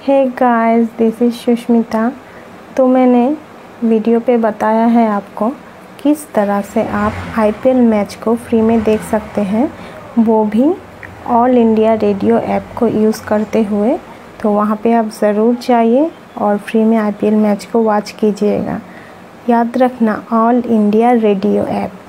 Hey guys, this is Sushmita. तो मैंने video पे बताया है आपको किस तरह से आप आईपीएल मैच को फ्री में देख सकते हैं, वो भी ऑल इंडिया रेडियो ऐप को यूज़ करते हुए। तो वहाँ पे आप ज़रूर जाइए और फ्री में आईपीएल मैच को वॉच कीजिएगा। याद रखना, ऑल इंडिया रेडियो ऐप।